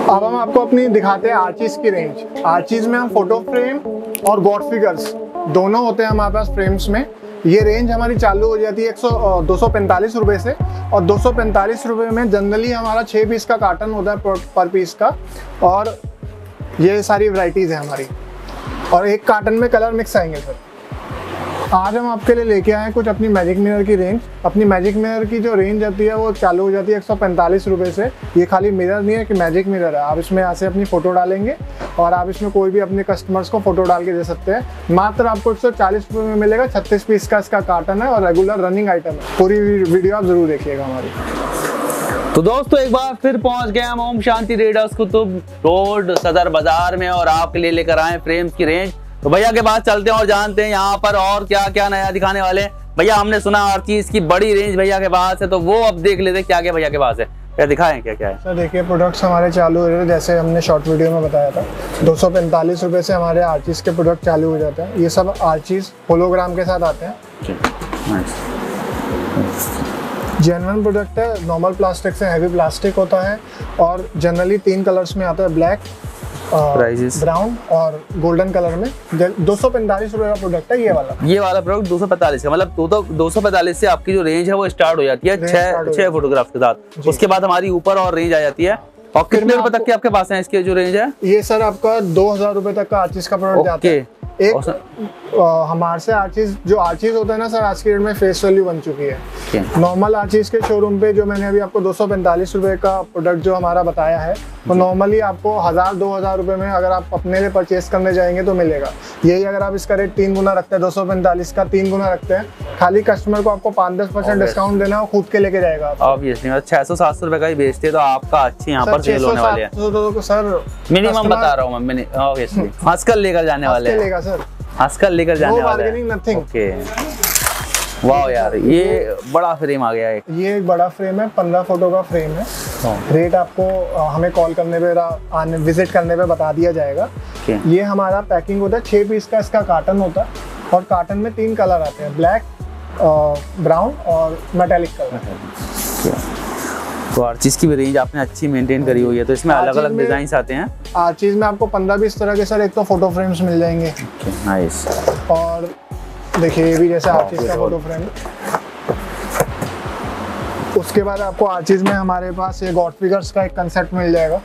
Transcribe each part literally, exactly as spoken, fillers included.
अब हम आपको अपनी दिखाते हैं आर्चीज की रेंज। आर्चीज में हम फोटो फ्रेम और गॉड फिगर्स दोनों होते हैं हमारे पास फ्रेम्स में। ये रेंज हमारी चालू हो जाती है एक सौ दो सौ पैंतालीस रुपये से, और दो सौ पैंतालीस रुपये में जनरली हमारा छः पीस का कार्टन होता है पर, पर पीस का, और ये सारी वैरायटीज़ है हमारी, और एक कार्टन में कलर मिक्स आएंगे सर। आज हम आपके लिए लेके आए हैं कुछ अपनी मैजिक मिरर की रेंज। अपनी मैजिक मिरर की जो रेंज आती है वो चालू हो जाती है एक सौ पैंतालीस रुपये से। ये खाली मिरर नहीं है कि मैजिक मिरर है, आप इसमें यहाँ से अपनी फ़ोटो डालेंगे और आप इसमें कोई भी अपने कस्टमर्स को फ़ोटो डाल के दे सकते हैं। मात्र आपको एक सौ चालीस रुपये में मिलेगा। छत्तीस पीस का इसका कार्टन है और रेगुलर रनिंग आइटम है। पूरी वीडियो आप ज़रूर देखिएगा हमारी। तो दोस्तों एक बार फिर पहुंच गए हम ओम शांति ट्रेडर्स कुतुब रोड सदर बाजार में, और आपके लिए लेकर आए फ्रेम्स की रेंज। तो भैया के पास चलते हैं और जानते हैं यहाँ पर और क्या क्या नया दिखाने वाले हैं। भैया हमने सुना हर चीज की बड़ी रेंज भैया के पास है, तो वो अब देख लेते हैं क्या क्या भैया के पास है, क्या दिखाएं क्या क्या है। सर देखिए प्रोडक्ट्स हमारे चालू हो रहे हैं, जैसे हमने शॉर्ट वीडियो में बताया था दो सौ पैंतालीस रुपये से हमारे आर्चीज के प्रोडक्ट चालू हो जाते हैं। ये सब आर्चीज होलोग्राम के साथ आते हैं। जेन्युइन प्रोडक्ट है, नॉर्मल प्लास्टिक से हैवी प्लास्टिक होता है, और जनरली तीन कलर्स में आता है, ब्लैक, ब्राउन और गोल्डन कलर में। दो सौ पैंतालीस रुपए का प्रोडक्ट है ये वाला। ये वाला प्रोडक्ट दो सौ पैंतालीस का, मतलब तो, तो दो सौ पैंतालीस से आपकी जो रेंज है वो स्टार्ट हो जाती है छह छह फोटोग्राफ के साथ। उसके बाद हमारी ऊपर और रेंज आ जाती है। और कितने रुपए तक के आपके पास है इसके जो रेंज है? ये सर आपका दो हजार रुपए तक का आर्चीज का प्रोडक्ट जाता है। एक हमारे से आर्चीज जो आर्चीज होता है ना सर, आज की डेट में फेस वैल्यू बन चुकी है। नॉर्मल आर्चीज के शोरूम पे जो मैंने अभी आपको दो सौ पैंतालीस रुपए का प्रोडक्ट जो हमारा बताया है, तो नॉर्मली आपको हजार दो हजार रुपए में अगर आप अपने लिए परचेस करने जाएंगे तो मिलेगा। यही अगर आप इसका रेट तीन गुना रखते हैं, दो सौ पैंतालीस का तीन गुना रखते हैं, खाली कस्टमर को आपको पाँच दस परसेंट डिस्काउंट देना है, खुद के लेके जाएगा। ऑब्वियसली छह सौ सात सौ रुपए का ही बेचते तो आपका अच्छी यहाँ पर सेल होने वाले हैं। तो सर मिनिमम बता रहा हूँ मैं, ऑब्वियसली हंसकर लेकर जाने वाले हैं सर, हंसकर लेकर जाने वाले हैं। ओके वाह यार, ये बड़ा फ्रेम आ गया है। ये एक बड़ा फ्रेम है, पंद्रह फोटो का फ्रेम है। रेट आपको हमें कॉल करने पे आने विजिट करने पे बता दिया जाएगा। ये हमारा पैकिंग होता है, छः पीस का इसका कार्टन होता है, और कार्टन में तीन कलर आते हैं, ब्लैक, ब्राउन और मेटेलिक कलर। तो आर्चीज की भी रेंज आपने अच्छी मेंटेन करी हुई है। तो इसमें अलग अलग डिजाइन आते हैं। आर्चीज में आपको पंद्रह बीस तरह के सर एक तो फोटो फ्रेम्स मिल जाएंगे। नाइस। और देखिए ये भी जैसे आर्चीज का फोटो फ्रेम। उसके बाद आपको आर्चीज में हमारे पास ये गॉड फिगर्स का एक कंसेप्ट मिल जाएगा।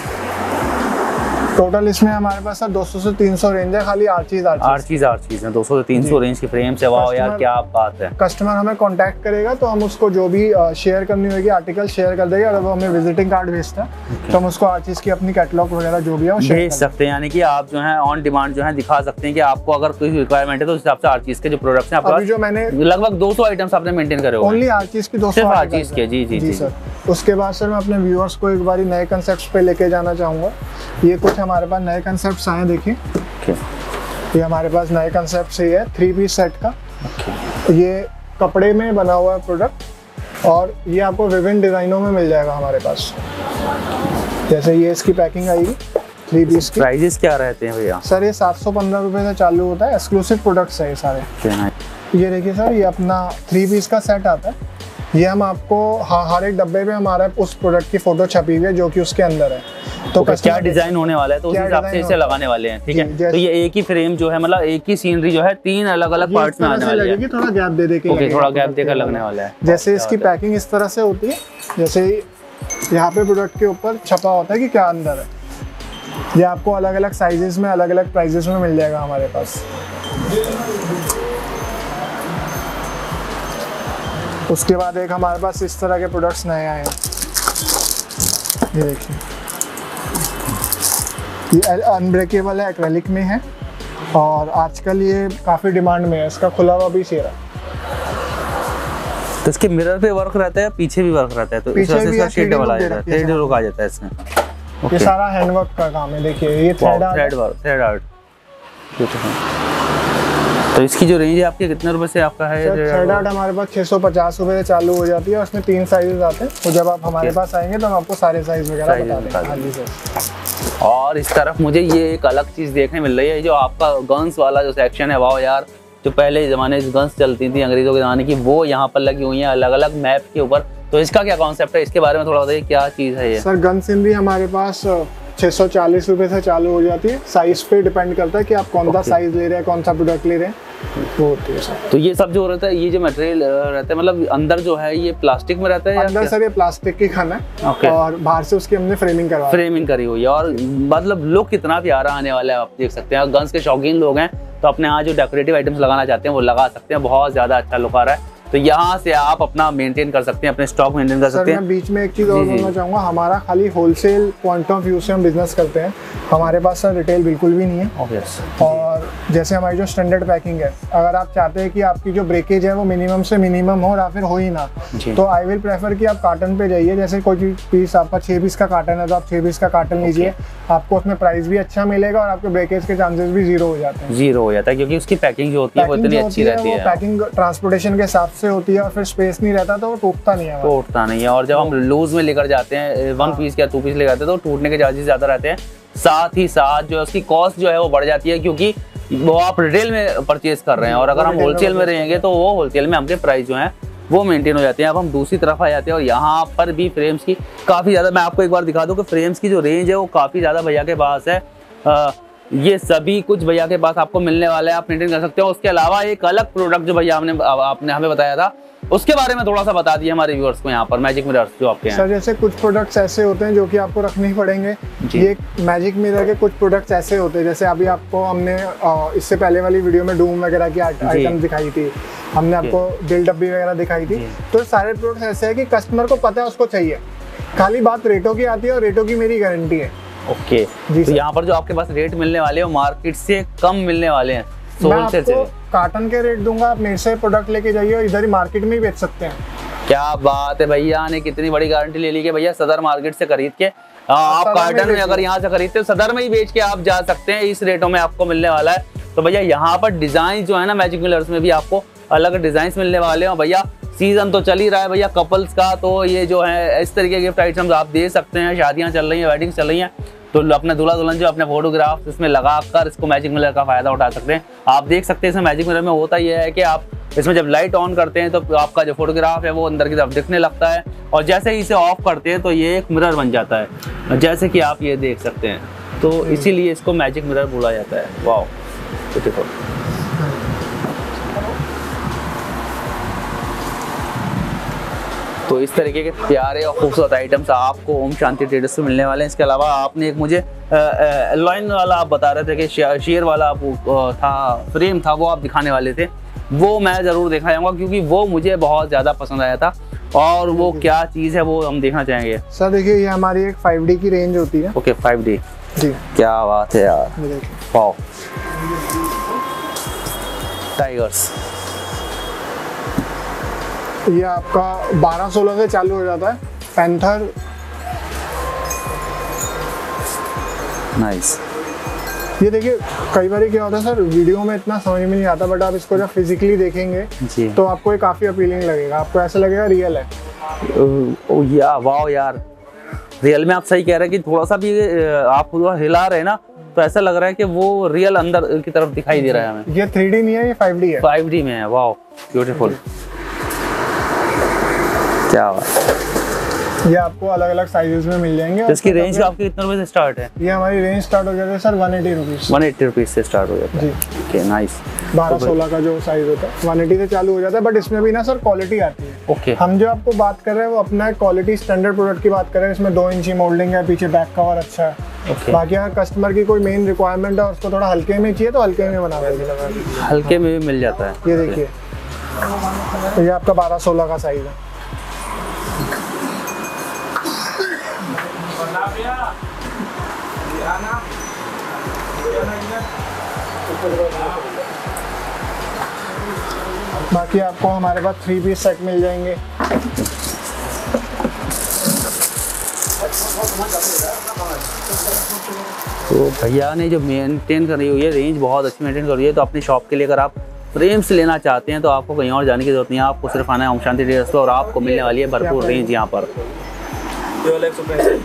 टोटल इसमें हमारे पास सर दो सौ से तीन सौ रेंज है, खाली आर्चीज आर्चीज आर्चीज है। दो सौ से तीन सौ रेंज की फ्रेम से। वाह यार क्या बात है। कस्टमर हमें कांटेक्ट करेगा तो हम उसको जो भी शेयर करनी होगी आर्टिकल शेयर कर देंगे। अगर वो हमें विजिटिंग कार्ड भेजता है तो हम उसको आर्चीज की अपनी कैटलॉग वगैरह जो भी है वो भेज सकते हैं। यानी कि आप जो है ऑन डिमांड जो है दिखा सकते हैं कि आपको अगर कोई रिक्वायरमेंट है तो उस हिसाब से आर्चीज के जो प्रोडक्ट्स हैं आपके जो मैंने लगभग दो सौ आइटम्स आपने मेंटेन करे हुए। ओनली आर्चीज की दो सौ आर्चीज के। जी जी जी सर। उसके बाद सर मैं अपने व्यूअर्स को एक बार नए कंसेप्ट्स पे लेके जाना चाहूँगा। ये कुछ हमारे पास नए कंसेप्ट्स आए, देखिए ये हमारे पास नए कंसेप्ट्स ही है, थ्री पीस सेट का। ये कपड़े में बना हुआ है प्रोडक्ट, और ये आपको विभिन्न डिजाइनों में मिल जाएगा हमारे पास। जैसे ये इसकी पैकिंग आएगी थ्री पीस की। प्राइजेस क्या रहते हैं भैया? सर ये सात सौ पंद्रह रुपये से चालू होता है। एक्सक्लूसिव प्रोडक्ट्स है ये सारे। ये देखिए सर, ये अपना थ्री पीस का सेट आता है। ये हम आपको हर एक डब्बे में हमारा उस प्रोडक्ट की फोटो छपी हुई है जो कि उसके अंदर है। तो क्या डिजाइन होने वाला है तो उस हिसाब से इसे लगाने वाले हैं। ठीक है। तो ये एक ही फ्रेम जो है, मतलब एक ही सीनरी जो है तीन अलग अलग पार्ट्स में आने वाली है। थोड़ा गैप दे दे के ओके, थोड़ा गैप देकर लगने वाला है। जैसे इसकी पैकिंग इस तरह से होती है, जैसे यहाँ पे प्रोडक्ट के ऊपर छपा होता है कि क्या अंदर है। ये आपको अलग अलग साइजेस में अलग अलग प्राइजेस में मिल जाएगा हमारे पास। उसके बाद एक हमारे पास इस तरह के प्रोडक्ट्स नए आए हैं। ये देखिए, ये अनब्रेकेबल है, एक्रेलिक में है, और आजकल ये काफ़ी डिमांड में है। इसका खुला हुआ भी शेरा। तो इसके मिरर पे वर्क रहता है, पीछे भी वर्क रहता है, तो इस वजह से इसका शेड वाला आ जाता है, थ्रेड वर्क आ जाता है इसमें। ये सारा हैंडवर्क का काम है। देखिए ये thread art, thread work, thread art. तो इसकी जो रेंज है आपके कितने रुपए से आपका है? थ्रेड आर्ट हमारे पास छह सौ पचास रुपए से चालू हो जाती है। उसमें तीन साइजेस आते हैं, तो जब आप हमारे पास आएंगे तो हम आपको सारे साइज वगैरह बता देंगे। और इस तरफ मुझे ये एक अलग चीज देखने मिल रही है, जो आपका गन्स वाला जो सेक्शन है। वाह यार, जो पहले जमाने में गन्स चलती थी अंग्रेजों के जमाने की, वो यहाँ पर लगी हुई है। अलग अलग मैप के ऊपर तो इसका क्या कॉन्सेप्ट है, इसके बारे में थोड़ा बताइए, क्या चीज़ है ये? सर गन सिनरी हमारे पास छः सौ चालीस रुपये से चालू हो जाती है। साइज पे डिपेंड करता है कि आप कौन सा साइज ले रहे हैं, कौन सा प्रोडक्ट ले रहे हैं, वो होती है सर। तो ये सब जो रहता है, ये जो मटेरियल रहता है, मतलब अंदर जो है ये प्लास्टिक में रहता है? अंदर सर ये प्लास्टिक की खन है okay. और बाहर से उसकी हमने फ्रेमिंग करवा फ्रेमिंग करी हुई है। और मतलब लुक कितना प्यारा आने वाला है, आप देख सकते हैं। गन्स के शौकीन लोग हैं तो अपने यहाँ जो डेकोरेटिव आइटम्स लगाना चाहते हैं वो लगा सकते हैं, बहुत ज़्यादा अच्छा लुक आ रहा है। तो यहाँ से आप अपना मेंटेन कर सकते हैं, अपने स्टॉक मेंटेन कर सकते हैं। मैं बीच में एक चीज़ और बोलना चाहूँगा, हमारा खाली होलसेल पॉइंट ऑफ व्यू से हम बिजनेस करते हैं, हमारे पास सर रिटेल बिल्कुल भी नहीं है। Obvious. और जैसे हमारी जो स्टैंडर्ड पैकिंग है, अगर आप चाहते हैं कि आपकी जो ब्रेकेज है वो मिनिमम से मिनिमम हो या फिर हो ही ना, तो आई विल प्रेफर कि आप कार्टन पे जाइए। जैसे कोई पीस आपका छः पीस का कार्टन है तो आप छः पीस का कार्टन लीजिए, आपको उसमें प्राइस भी अच्छा मिलेगा और आपके ब्रेकेज के चांसेस भी जीरो हो जाते हैं। जीरो हो जाता है क्योंकि उसकी पैकिंग जो होती है वो इतनी अच्छी रहती है। पैकिंग ट्रांसपोर्टेशन के हिसाब से होती है और फिर स्पेस नहीं रहता तो वो टूटता नहीं है। टूटता नहीं है। और जब हम लूज में लेकर जाते हैं, वन पीस या टू पीस लेकर जाते हैं, तो टूटने के चार्जेस ज़्यादा रहते हैं। साथ ही साथ जो है उसकी कॉस्ट जो है वो बढ़ जाती है, क्योंकि वो आप रिटेल में परचेज कर रहे हैं और अगर हम होलसेल में रहेंगे तो वो होलसेल में हमके प्राइस जो है वो मेंटेन हो जाते हैं। अब हम दूसरी तरफ आ जाते हैं और यहाँ पर भी फ्रेम्स की काफ़ी ज़्यादा, मैं आपको एक बार दिखा दूँ कि फ्रेम्स की जो रेंज है वो काफ़ी ज़्यादा भैया के पास है। आ, ये सभी कुछ भैया के पास आपको मिलने वाला है, आप मेंटेन कर सकते हो। उसके अलावा एक अलग प्रोडक्ट जो भैया आपने आपने हमें बताया था, उसके बारे में थोड़ा सा बता दिए हमारे व्यूअर्स को। यहाँ पर मैजिक मिरर्स जो आपके हैं सर, जैसे कुछ प्रोडक्ट्स ऐसे होते हैं जो कि आपको रखने ही पड़ेंगे। ये मैजिक मिरर के कुछ प्रोडक्ट्स ऐसे होते हैं, जैसे अभी आपको हमने इससे पहले वाली वीडियो में डूम वगैरह की आइटम दिखाई थी, हमने आपको दिल डब्बी वगैरह दिखाई थी। तो सारे प्रोडक्ट्स ऐसे हैं कि कस्टमर को पता है उसको चाहिए, खाली बात रेटों की आती है और रेटों की मेरी गारंटी है। Okay okay. तो यहाँ पर जो आपके पास रेट मिलने वाले हैं मार्केट से कम मिलने वाले हैं। मैं आपको कार्टन के रेट दूंगा, आप मेरे से प्रोडक्ट लेके जाइए और इधर ही मार्केट में ही बेच सकते हैं। क्या बात है, भैया ने कितनी बड़ी गारंटी ले ली कि भैया सदर मार्केट से खरीद के आ, आप कार्टन में अगर यहाँ से खरीदते हो सदर में ही बेच के आप जा सकते हैं, इस रेटों में आपको मिलने वाला है। तो भैया यहाँ पर डिजाइन जो है ना मैजिक मिरर्स में भी आपको अलग डिजाइन मिलने वाले हैं। भैया सीजन तो चल ही रहा है भैया कपल्स का, तो ये जो है इस तरीके के गिफ्ट आइटम्स आप दे सकते हैं। शादियाँ चल रही हैं, वेडिंग्स चल रही हैं, तो अपने दूल्हा दुल्हन जो अपने फोटोग्राफ इसमें लगाकर इसको मैजिक मिरर का फायदा उठा सकते हैं। आप देख सकते हैं इसमें मैजिक मिरर में होता यह है कि आप इसमें जब लाइट ऑन करते हैं तो आपका जो फोटोग्राफ है वो अंदर की तरफ दिखने लगता है और जैसे ही इसे ऑफ करते हैं तो ये एक मिरर बन जाता है, जैसे कि आप ये देख सकते हैं। तो इसीलिए इसको मैजिक मिरर बोला जाता है। वाह, देखो तो इस तरीके के प्यारे और खूबसूरत आइटम्स आपको ओम शांति ट्रेडर्स से मिलने वाले हैं। इसके अलावा आपने एक मुझे लाइन वाला आप बता रहे थे कि शेयर वाला था, फ्रेम था, वो आप दिखाने वाले थे, वो मैं ज़रूर देखना चाहूँगा क्योंकि वो मुझे बहुत ज़्यादा पसंद आया था। और वो क्या चीज़ है वो हम देखना चाहेंगे। सर देखिए, ये हमारी एक फाइव डी की रेंज होती है। ओके, फाइव डी जी, क्या बात है यार, वाओ। टाइगर्स ये आपका बारह सोलह से चालू हो जाता है। Panther, nice. ये देखिए कई बार क्या होता है सर, वीडियो में इतना समझ में नहीं आता, बट आप इसको जब फिजिकली देखेंगे जी, तो आपको ये काफ़ी अपीलिंग लगेगा, आपको ऐसा लगेगा रियल है। ओ या वाओ यार, रियल में आप सही कह रहे हैं कि थोड़ा सा भी आप हिला रहे हैं ना तो ऐसा लग रहा है कि वो रियल अंदर की तरफ दिखाई दे रहा है हमें। ये थ्री डी नहीं है, ये फाइव डी है। फाइव डी में है, वाओ ब्यूटीफुल, क्या बात। ये आपको अलग अलग साइजेस में मिल जाएंगे। तो इसकी रेंज आपकी कितने रुपए से स्टार्ट है? ये हमारी रेंज स्टार्ट हो जाती है sir one eighty rupees. One eighty rupees से स्टार्ट हो जाता है जी। Okay, nice. बारह सोलह का जो साइज होता है वन एटी से चालू हो जाता है, बट इसमें भी ना सर क्वालिटी आती है। ओके, हम जो आपको बात कर रहे हैं वो अपना क्वालिटी स्टैंडर्ड प्रोडक्ट की बात कर रहे हैं। इसमें दो इंची मोल्डिंग है, पीछे बैक कवर अच्छा है। okay. बाकी अगर कस्टमर की कोई मेन रिक्वायरमेंट है और उसको थोड़ा हल्के में चाहिए तो हल्के में बना देंगे, हल्के में भी मिल जाता है। ये देखिए, ये आपका बारह सोलह का साइज है। बाकी आपको हमारे पास थ्री पीस सेट मिल जाएंगे। तो भैया ने जो मेंटेन करी हुई है रेंज बहुत अच्छी मेंटेन करी है। तो अपनी शॉप के लिए अगर आप फ्रेम्स लेना चाहते हैं तो आपको कहीं और जाने की जरूरत नहीं है, आपको सिर्फ आना है ओम शांति ट्रेडर्स और आपको मिलने वाली है भरपूर रेंज यहाँ पर।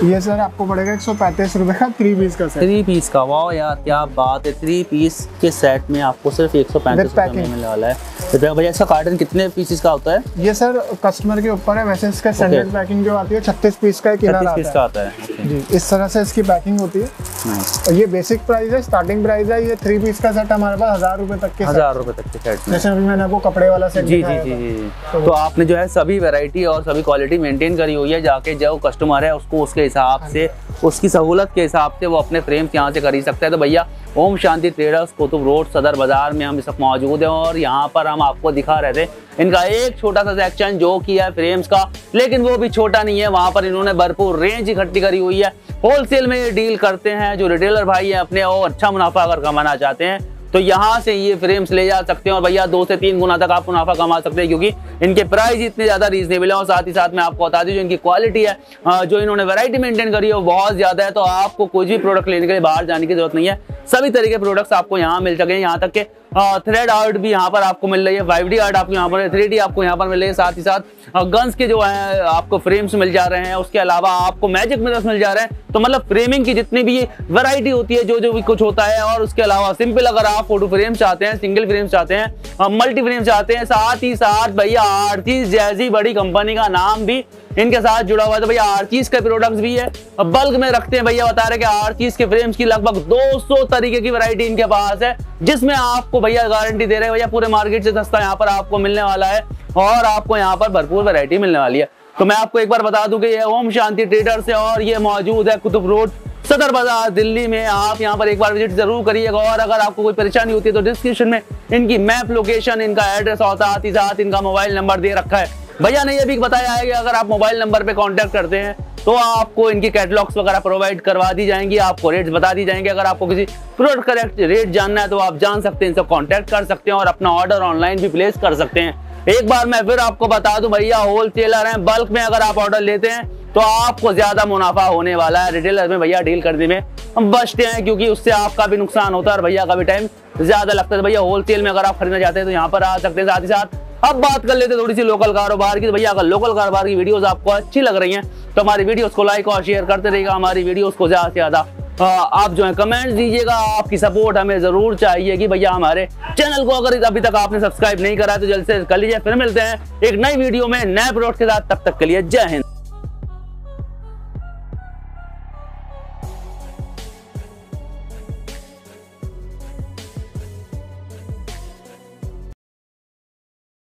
ये सर आपको पड़ेगा एक सौ पैंतीस रुपए का थ्री पीस का सेट। थ्री पीस का, वाह यार क्या बात है। थ्री पीस के सेट में आपको सिर्फ एक सौ पैंतीस रुपए में मिलने वाला है। तो भैया इसका कार्टन कितने पीसेस का होता है? ये सर कस्टमर के ऊपर है, वैसे इसका स्टैंडर्ड पैकिंग जो आती है छत्तीस पीस का एक इनर पीस का आता है जी। इस तरह से इसकी पैकिंग होती है। और ये बेसिक प्राइस है, स्टार्टिंग प्राइस है। ये थ्री पीस का सेट हमारे पास हजार रुपए तक के हजार रुपए तक के सेट में। जैसे अभी मैंने आपको कपड़े वाला सेट जी जी जी जी तो, तो आपने जो है सभी वैरायटी और सभी क्वालिटी मेंटेन करी हुई है। जाके जो कस्टमर है उसको उसके हिसाब से, उसकी सहूलत के हिसाब से वो अपने फ्रेम्स यहाँ से खरीद सकते हैं। तो भैया ओम शांति ट्रेडर्स कुतुब रोड सदर बाजार में हम इस वक्त मौजूद हैं और यहाँ पर हम आपको दिखा रहे थे इनका एक छोटा सा सेक्शन जो कि है फ्रेम्स का, लेकिन वो भी छोटा नहीं है। वहाँ पर इन्होंने भरपूर रेंज इकट्ठी करी हुई है। होलसेल में ये डील करते हैं। जो रिटेलर भाई हैं अपने और अच्छा मुनाफा अगर कमाना चाहते हैं तो यहाँ से ये फ्रेम्स ले जा सकते हैं और भैया दो से तीन गुना तक आप मुनाफा कमा सकते हैं, क्योंकि इनके प्राइस इतने ज़्यादा रीजनेबल है। और साथ ही साथ मैं आपको बता दूं जो इनकी क्वालिटी है, जो इन्होंने वैरायटी मेंटेन करी है वो बहुत ज़्यादा है। तो आपको कुछ भी प्रोडक्ट लेने के लिए बाहर जाने की जरूरत नहीं है। सभी तरह के प्रोडक्ट्स आपको यहाँ मिल सके। यहाँ तक के थ्रेड आर्ट भी यहाँ पर आपको मिल रही है, फाइव डी आर्ट आपको यहाँ पर, थ्री डी आपको यहाँ पर मिल रही है। साथ ही साथ गन्स के जो है आपको फ्रेम्स मिल जा रहे हैं। उसके अलावा आपको मैजिक मिरर्स मिल जा रहे हैं। तो मतलब फ्रेमिंग की जितनी भी वैरायटी होती है, जो जो भी कुछ होता है। और उसके अलावा सिंपल अगर आप फोटो फ्रेम चाहते हैं, सिंगल फ्रेम चाहते हैं, मल्टी फ्रेम चाहते हैं, साथ ही साथ भैया आर्चीज जैसी बड़ी कंपनी का नाम भी इनके साथ जुड़ा हुआ है। तो भैया आर्चीज के प्रोडक्ट्स भी है, बल्क में रखते हैं। भैया बता रहे कि आर्चीज के फ्रेम्स की लगभग दो सौ तरीके की वैरायटी इनके पास है, जिसमें आपको भैया गारंटी दे रहे हैं भैया पूरे मार्केट से सस्ता यहाँ पर आपको मिलने वाला है और आपको यहाँ पर भरपूर वैरायटी मिलने वाली है। तो मैं आपको एक बार बता दूं कि ये ओम शांति ट्रेडर्स है और ये मौजूद है कुतुब रोड सदर बाजार दिल्ली में। आप यहाँ पर एक बार विजिट जरूर करिएगा। और अगर आपको कोई परेशानी होती है तो डिस्क्रिप्शन में इनकी मैप लोकेशन, इनका एड्रेस और साथ ही साथ इनका मोबाइल नंबर दे रखा है। भैया ने ये भी बताया है कि अगर आप मोबाइल नंबर पे कांटेक्ट करते हैं तो आपको इनकी कैटलॉग्स वगैरह प्रोवाइड करवा दी जाएंगी, आपको रेट्स बता दी जाएंगे। अगर आपको किसी प्रोडक्ट का रेट जानना है तो आप जान सकते हैं, इनसे कांटेक्ट कर सकते हैं और अपना ऑर्डर ऑनलाइन भी प्लेस कर सकते हैं। एक बार मैं फिर आपको बता दूं भैया होलसेलर हैं, बल्क में अगर आप ऑर्डर लेते हैं तो आपको ज्यादा मुनाफा होने वाला है। रिटेलर में भैया डील करने में हम बचते हैं, क्योंकि उससे आपका भी नुकसान होता है और भैया का भी टाइम ज्यादा लगता है। भैया होलसेल में अगर आप खरीदना चाहते हैं तो यहाँ पर आ सकते हैं। साथ ही साथ अब बात कर लेते हैं थोड़ी सी लोकल कारोबार की। तो भैया अगर लोकल कारोबार की वीडियोस आपको अच्छी लग रही हैं तो हमारी वीडियोस को लाइक और शेयर करते रहिएगा। हमारी वीडियोस को ज्यादा से ज्यादा आप जो है कमेंट दीजिएगा। आपकी सपोर्ट हमें जरूर चाहिए कि भैया हमारे चैनल को अगर अभी तक आपने सब्सक्राइब नहीं करा तो जल्द से कर लीजिए। फिर मिलते हैं एक नई वीडियो में नए प्रोडक्ट के साथ, तब तक के लिए जय हिंद।